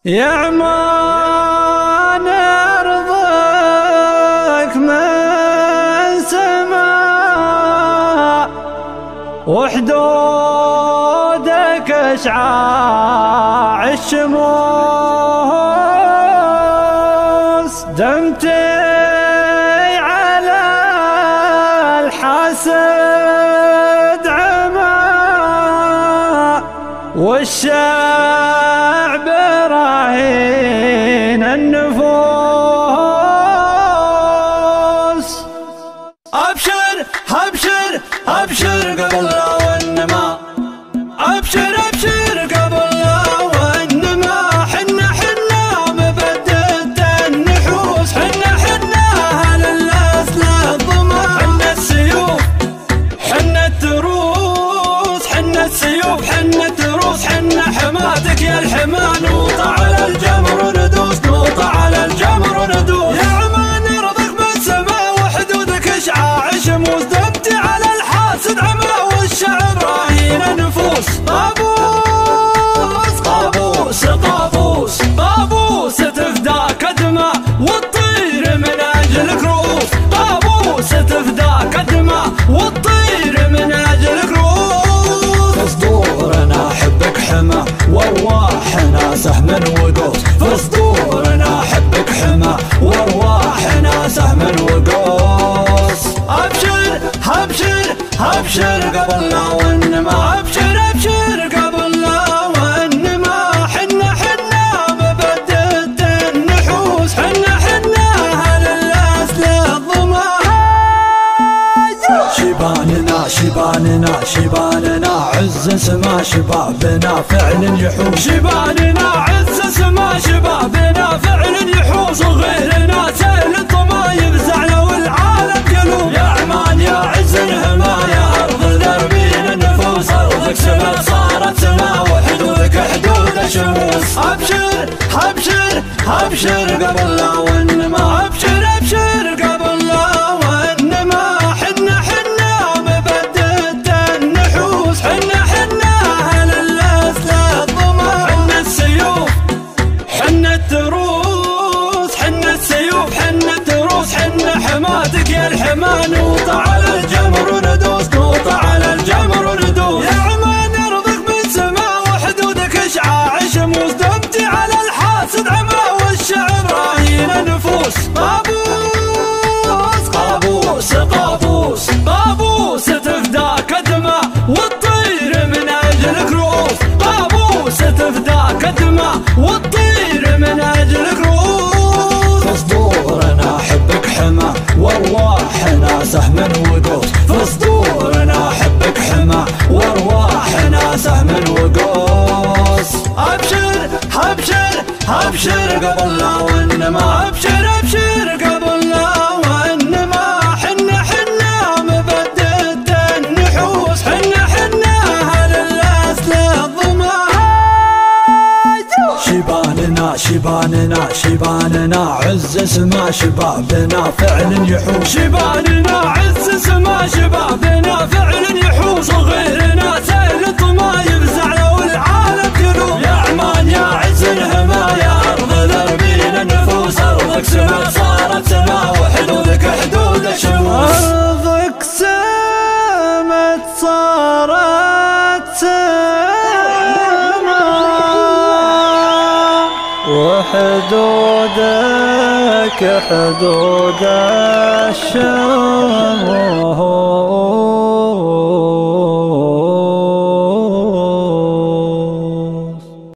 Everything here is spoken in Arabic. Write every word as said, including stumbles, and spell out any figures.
يا عمان ارضك من سماء وحدودك اشعاع الشموس دمتي على الحسد عمى والشعب راهين النفوس. أبشر أبشر أبشر قبل لا والنما، أبشر أبشر قبل لا والنما، حنا حنا مبدد النحوس، حنا حنا أهل الأسلة الظما، حنا السيوف حنا التروس، حنا السيوف حنا التروس، حنا حماتك يا الحما، نوطى على الجمر وندوس، نوطى على الجمر وندوس. يا عمان ارضك بالسماء وحدودك اشعاع شموس، دمتي على الحاسد عمى والشعر راهين النفوس. قابوس قابوس قابوس قابوس تفداك دماء والطير من اجلك رؤوس، قابوس تفداك دماء والطير من اجلك رؤوس. في صدورنا حبك حما وارواحنا سهم وقوس، في صدورنا حبك حما وارواحنا سهم وقوس. ابشر ابشر ابشر قبل لا والنما، ابشر ابشر قبل لا والنما، حنا حنا مبدد النحوس، حنا حنا اهل الاسلة الظما. شباننا شباننا شباننا عز سما شبابنا فعل يحوس، شباننا عز سما شبابنا فعل يحوس، وغيرنا سهل الطما يفزعنا والعالم يلوم. يا عمان يا عز الهما يا ارض دربين النفوس، ارضك سما صارت سما وحدودك حدود شموس. ابشر ابشر ابشر قبل لا والنما، ابشر ابشر قبل لا والنما، حنا حنا مبدد النحوس، حنا حنا اهل الاسلة الظما، حنا السيوف حنا التروس، حنا السيوف حنا التروس، حنا حماتك يا الحما، نوطى على الجمر وندوس، نوطى على الجمر وندوس. يا عمان ارضك من سماء وحدودك اشعاع شموس، دمتي على الحاسد عمى والشعر راهين النفوس. قابوس قابوس قابوس قابوس تفداك دماء والطير من اجلك رؤوس، قابوس تفداك دماء والطير من اجلك رؤوس. في صدورنا حبك حما وارواحنا سهم وقوس، في صدورنا حبك حما وارواحنا سهم وقوس. ابشر ابشر ابشر قبل لا والنما، ابشر ابشر قبل لا والنما، حنا حنا مبدد النحوس، حنا حنا اهل الاسلة الظما. شباننا شباننا شباننا عز سما شبابنا فعل يحوس، شباننا عز سما شبابنا فعل يحوس، وغيرنا سهل الطما يفزعنا والعالم يلوم. يا عمان يا عز الهما يا ارض دربين النفوس، ارضك سما صارت سما وحدودك حدود شموس، ارضك سمت صارت سما وحدودك حدود الشمس.